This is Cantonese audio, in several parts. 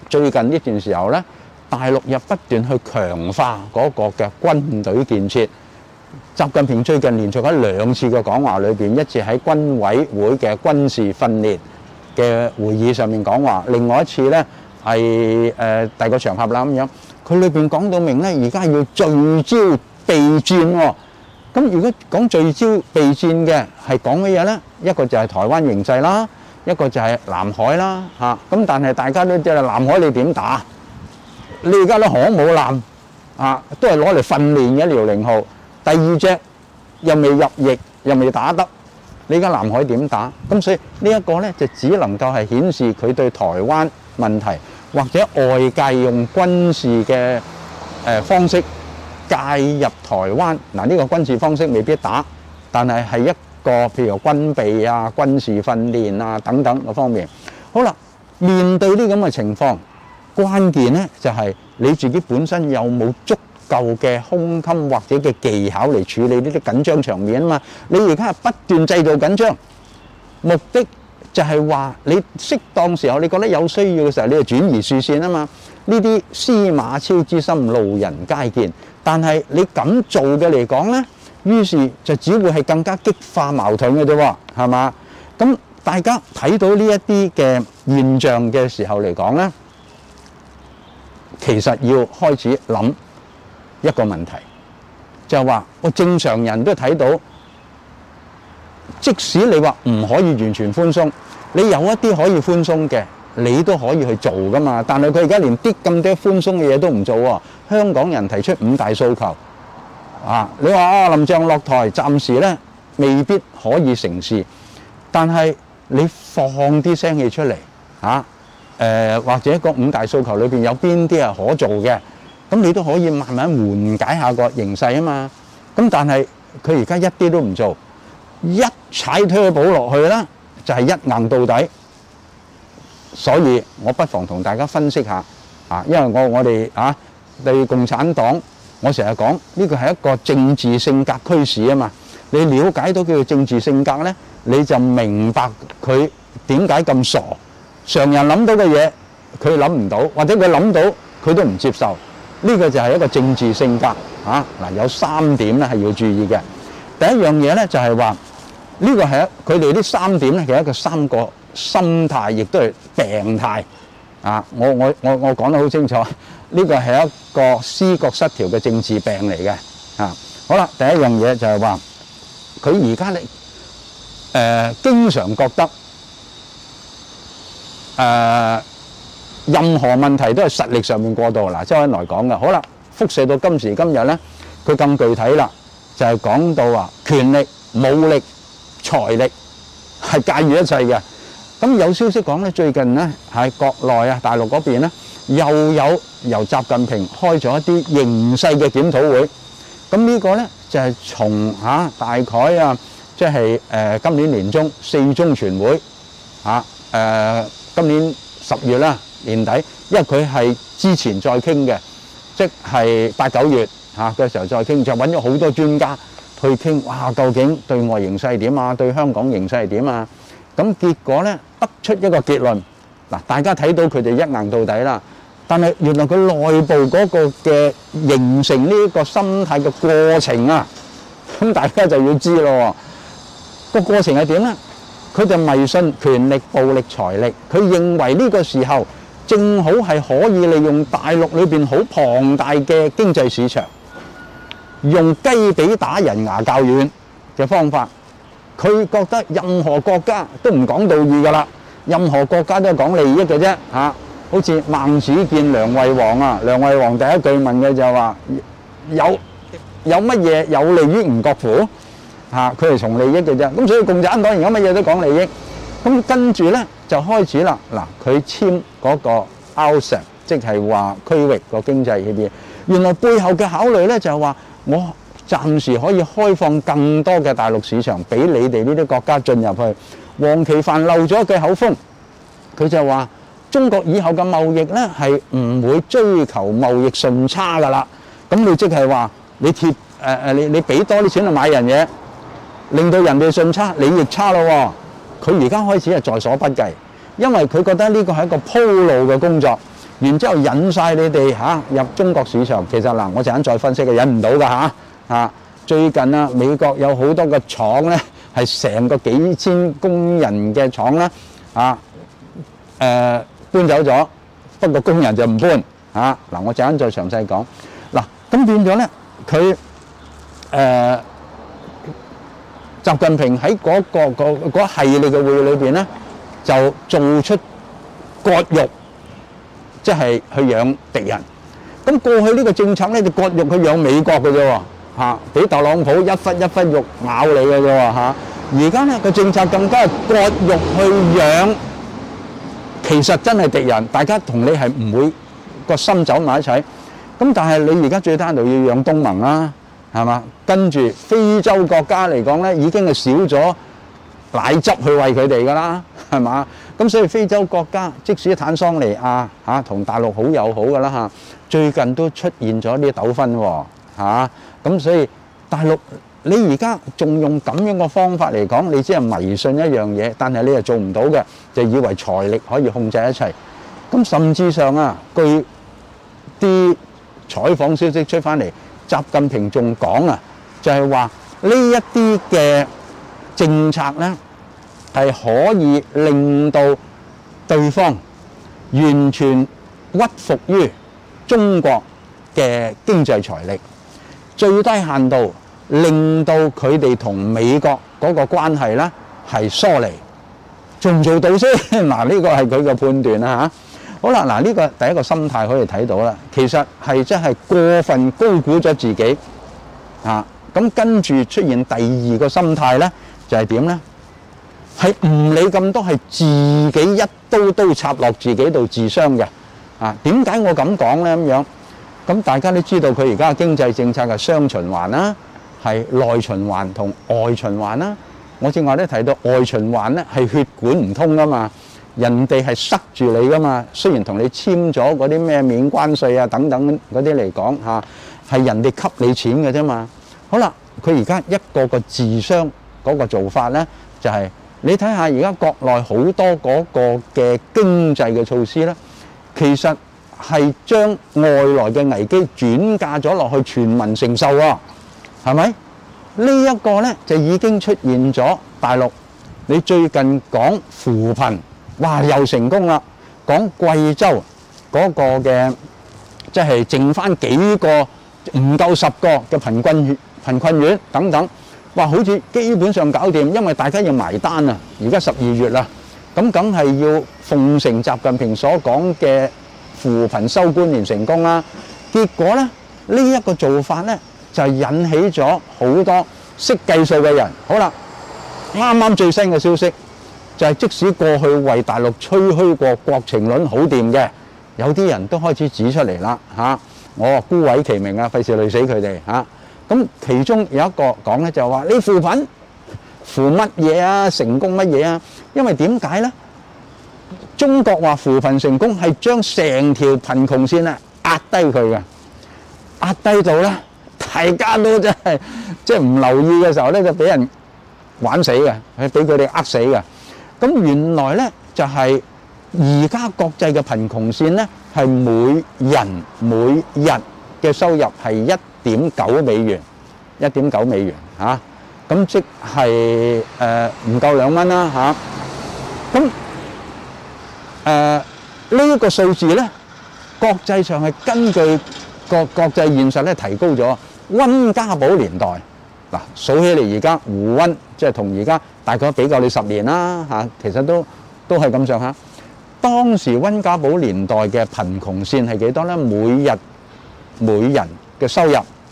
最近呢段時候咧，大陸又不斷去強化嗰個嘅軍隊建設。習近平最近連續喺2次嘅講話裏邊，一次喺軍委會嘅軍事訓練嘅會議上面講話，另外一次咧係第二個場合啦咁樣。佢裏邊講到明咧，而家要聚焦備戰喎。咁如果講聚焦備戰嘅係講乜嘢咧？一個就係台灣形勢啦，一個就係南海啦嚇。咁但係大家都知啦，南海你點打？你而家都航母艦啊，都係攞嚟訓練嘅遼寧號。第二隻又未入役，又未打得，你而家南海點打？咁所以呢一個咧就只能夠係顯示佢對台灣問題或者外界用軍事嘅方式介入台灣。嗱，呢個軍事方式未必打，但係係一個譬如軍備啊、軍事訓練啊等等嗰方面。好啦，面對呢咁嘅情況，關鍵咧就係你自己本身有冇足夠嘅胸襟或者嘅技巧嚟處理呢啲緊張場面啊嘛。你而家係不斷製造緊張，目的就係話你適當時候你覺得有需要嘅時候，你就轉移視線啊嘛。呢啲司馬昭之心，路人皆見。但係你咁做嘅嚟講咧，於是就只會係更加激化矛盾嘅啫喎，係嘛？咁大家睇到呢一啲嘅現象嘅時候嚟講咧，其實要開始諗一個問題，就係話我正常人都睇到，即使你話唔可以完全寬鬆，你有一啲可以寬鬆嘅，你都可以去做噶嘛。但係佢而家連啲咁多寬鬆嘅嘢都唔做喎。香港人提出5大訴求啊，你話啊林鄭落台，暫時咧未必可以成事，但係你放啲聲氣出嚟啊，或者個5大訴求裏邊有邊啲係可做嘅？咁你都可以慢慢緩解下個形勢啊嘛。咁但係佢而家一啲都唔做，一踩turbo落去啦，就係一硬到底。所以我不妨同大家分析下啊，因為我哋啊對共產黨，我成日講呢個係一個政治性格驅使啊嘛。你了解到佢嘅政治性格咧，你就明白佢點解咁傻。常人諗到嘅嘢，佢諗唔到，或者佢諗到佢都唔接受。呢個就係一個政治性格啊！嗱，有3點咧係要注意嘅。第一樣嘢咧就係話，呢個係佢哋呢3點咧，其實一個3個心態，亦都係病態啊！我講得好清楚，呢個係一個思覺失調嘅政治病嚟嘅啊！好啦，第一樣嘢就係話，佢而家咧經常覺得任何問題都係實力上面過度。嗱，周恩來講嘅。好啦，輻射到今時今日咧，佢更具體啦，就係講到話權力、武力、財力係駕馭一切嘅。咁有消息講咧，最近咧喺國內啊，大陸嗰邊咧又有由習近平開咗一啲形勢嘅檢討會。咁呢個咧就係從大概啊，即係今年年中4中全會今年10月啦。年底，因為佢係之前再傾嘅，即係8、9月嘅時候再傾，就揾咗好多專家去傾。哇，究竟對外形勢係點啊？對香港形勢係點啊？咁結果咧得出一個結論。嗱，大家睇到佢哋一硬到底啦。但係原來佢內部嗰個嘅形成呢個心態嘅過程啊，咁大家就要知咯。個過程係點咧？佢就迷信權力、暴力、財力。佢認為呢個時候正好係可以利用大陸裏邊好龐大嘅經濟市場，用雞髀打人牙較軟嘅方法。佢覺得任何國家都唔講道義㗎啦，任何國家都係講利益嘅啫嚇。好似孟子見梁惠王啊，梁惠王第一句問嘅就係話：有乜嘢有利於吳國乎？佢係從利益嘅啫。咁所以共產黨而家乜嘢都講利益。咁跟住咧就開始啦。嗱，佢簽嗰個 RCEP，即係話區域個經濟協議。原來背後嘅考慮咧就係話，我暫時可以開放更多嘅大陸市場俾你哋呢啲國家進入去。黃奇帆漏咗一句口風，佢就話中國以後嘅貿易咧係唔會追求貿易順差㗎啦。咁你即係話你你俾多啲錢去買人嘢，令到人哋順差，你逆差咯喎。佢而家開始係在所不計，因為佢覺得呢個係一個鋪路嘅工作。 然之後引晒你哋入中國市場。其實嗱，我陣間再分析嘅，引唔到㗎嚇。最近啊，美國有好多個廠咧，係成個幾千工人嘅廠咧，搬走咗，不過工人就唔搬嗱。我陣間再詳細講嗱。咁變咗咧，佢習近平喺嗰系列嘅會議裏邊咧，就做出割肉，即係去養敵人。咁過去呢個政策咧，就割肉去養美國嘅啫喎，俾特朗普一忽一忽肉咬你嘅啫喎。而家咧個政策更加係割肉去養，其實真係敵人，大家同你係唔會個心走埋一齊。咁但係你而家最低限度要養東盟啦，係嘛？跟住非洲國家嚟講咧，已經係少咗奶汁去餵佢哋㗎啦，係嘛？咁所以非洲國家即使坦桑尼亞同大陸好友好㗎啦最近都出現咗啲糾紛喎咁所以大陸你而家仲用咁樣嘅方法嚟講，你只係迷信一樣嘢，但係你又做唔到嘅，就以為財力可以控制一切。咁甚至上據啲採訪消息出翻嚟，習近平仲講就係話呢一啲嘅政策咧，係可以令到對方完全屈服於中國嘅經濟財力，最低限度令到佢哋同美國嗰個關係咧係疏離，做唔做到先？嗱，呢個係佢嘅判斷啦好啦，嗱，呢個第一個心態可以睇到啦，其實係真係過分高估咗自己咁跟住出現第二個心態咧，就係點咧？係唔理咁多，係自己一刀刀插落自己度自傷嘅點解我咁講咧？咁樣咁大家都知道，佢而家嘅經濟政策係雙循環啦，係內循環同外循環啦。我正話都提到外循環咧係血管唔通噶嘛，人哋係塞住你噶嘛。雖然同你簽咗嗰啲咩免關稅等等嗰啲嚟講係人哋給你錢嘅啫嘛。好啦，佢而家一個個自傷嗰個做法咧，就係你睇下而家國內好多嗰個嘅經濟嘅措施咧，其實係將外來嘅危機轉嫁咗落去全民承受係咪？呢一個咧就已經出現咗大陸。你最近講扶貧，哇又成功啦！講貴州嗰個嘅即係剩翻幾個唔夠10個嘅貧困縣等等，哇好似基本上搞掂，因為大家要埋單而家12月啦，咁梗係要奉承習近平所講嘅扶貧收官年成功啦。結果咧呢一個做法咧就引起咗好多識計數嘅人。好啦，啱啱最新嘅消息就係即使過去為大陸吹噓過國情論好掂嘅，有啲人都開始指出嚟啦我話孤偉其名費事累死佢哋咁其中有一個講咧就話你扶貧扶乜嘢成功乜嘢因為點解咧？中國話扶貧成功係將成條貧窮線壓低佢嘅，壓低到咧大家都真係即係唔留意嘅時候咧就俾人玩死嘅，俾佢哋呃死嘅。咁原來咧就係而家國際嘅貧窮線咧係每人每日嘅收入係1.9美元，1.9美元咁即係唔夠2蚊啦咁呢一個數字咧，國際上係根據國際現實咧提高咗。溫家寶年代嗱，數起嚟而家胡溫即係同而家大概比較你10年啦其實都係咁上下。當時溫家寶年代嘅貧窮線係幾多咧？每人嘅收入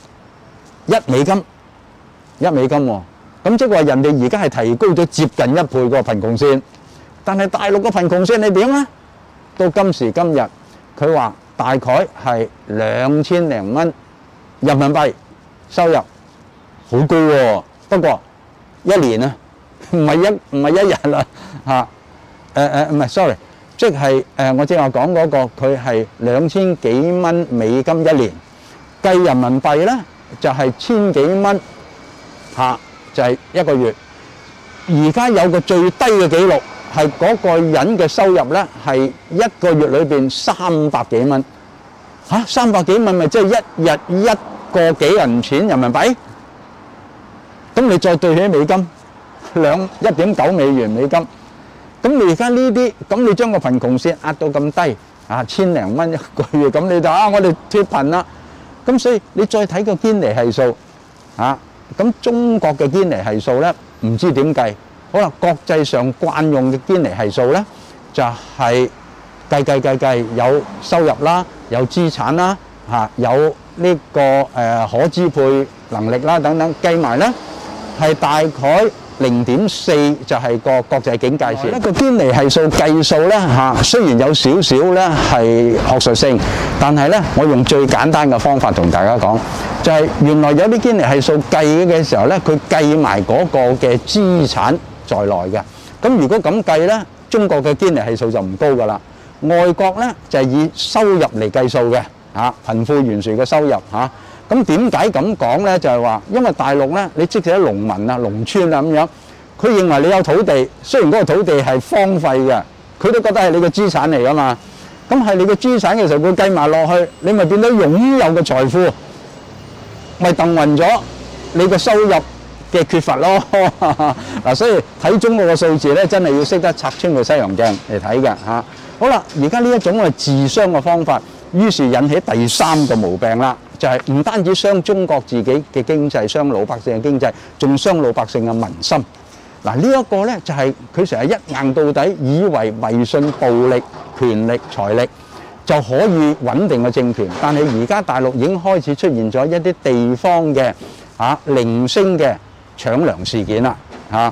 1美金，1美金喎。咁即係話人哋而家係提高咗接近1倍個貧窮線，但係大陸嘅貧窮線係點咧？到今時今日，佢話大概係2000零蚊人民幣收入，好高喎。不過1年唔係一日啦唔係 sorry， 即係我正話講嗰個佢係2000幾蚊美金1年，計人民幣咧就係1000幾蚊就係1個月。而家有個最低嘅記錄係嗰個人嘅收入咧係一個月裏邊300幾蚊嚇，300幾蚊咪即係一日1個幾銀錢人民幣。咁你再對起美金1.9美元美金，咁你而家呢啲，咁你將個貧窮線壓到咁低啊，1000零蚊一個月，咁你就我哋脫貧啦。咁所以你再睇個堅尼係數啊，咁中國嘅堅尼係數咧唔知點計。好啦，國際上慣用嘅堅尼係數咧就係計有收入啦，有資產啦，有呢個可支配能力啦等等，計埋咧係大概0.4就係個國際警戒線。一個堅尼係數計數咧雖然有少少咧係學術性，但係咧我用最簡單嘅方法同大家講，就係原來有啲堅尼係數計嘅時候咧，佢計埋嗰個嘅資產在內嘅。咁如果咁計咧，中國嘅堅尼係數就唔高㗎啦。外國咧就係以收入嚟計數嘅貧富懸殊嘅收入咁點解咁講咧？就係話，因為大陸咧，你即使喺農民啊、農村啊咁樣，佢認為你有土地，雖然嗰個土地係荒廢嘅，佢都覺得係你嘅資產嚟㗎嘛。咁係你嘅資產嘅時候，佢計埋落去，你咪變到擁有嘅財富，咪掟暈咗你嘅收入嘅缺乏咯。嗱，所以睇中國嘅數字咧，真係要識得拆穿個西洋鏡嚟睇嘅嚇。好啦，而家呢一種係自傷嘅方法，於是引起第3個毛病啦，就係唔單止傷中國自己嘅經濟，傷老百姓嘅經濟，仲傷老百姓嘅民心。嗱，呢一個咧就係佢成日一硬到底，以為迷信暴力、權力、財力就可以穩定嘅政權，但係而家大陸已經開始出現咗一啲地方嘅零星嘅搶糧事件啦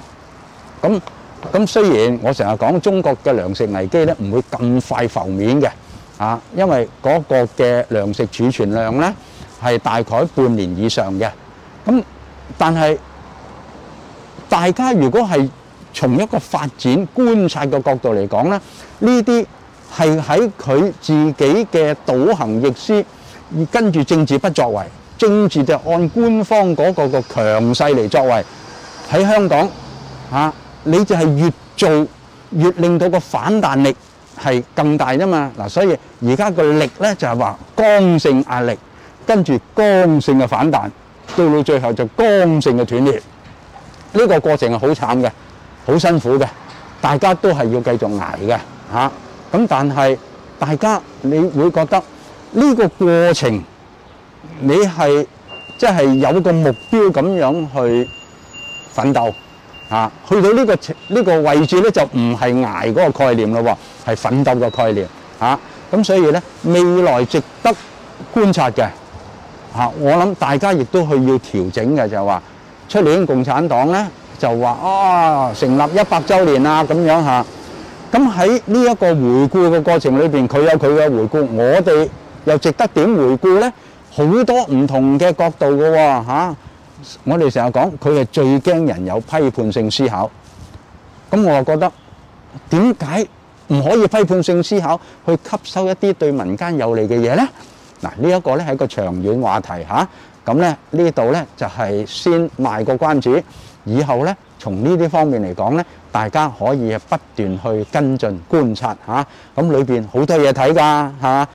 咁雖然我成日講中國嘅糧食危機咧唔會咁快浮面嘅因為嗰個嘅糧食儲存量咧係大概半年以上嘅。咁但係大家如果係從一個發展觀察嘅角度嚟講咧，呢啲係喺佢自己嘅倒行逆施，而跟住政治不作為，政治就按官方嗰個強勢嚟作為。喺香港你就係越做越令到個反彈力係更大啫嘛。嗱，所以而家個力咧就係話剛性壓力，跟住剛性嘅反彈，到最後就剛性嘅斷裂。呢個過程係好慘嘅，好辛苦嘅，大家都係要繼續捱嘅咁但係大家你會覺得呢個過程你係即係有個目標咁樣去奮鬥去到呢個位置咧，就唔係捱嗰個概念咯喎，係奮鬥嘅概念咁所以咧未來值得觀察嘅我諗大家亦都要調整嘅，就係話出年共產黨咧就話成立100週年啊咁樣咁喺呢一個回顧嘅過程裏邊，佢有佢嘅回顧，我哋又值得點回顧咧？好多唔同嘅角度嘅喎我哋成日講佢係最驚人有批判性思考，咁我就覺得點解唔可以批判性思考去吸收一啲對民間有利嘅嘢咧？嗱，呢一個咧係一個長遠話題咁咧呢度咧就係先賣個關子，以後咧從呢啲方面嚟講咧，大家可以不斷去跟進觀察咁裏邊好多嘢睇㗎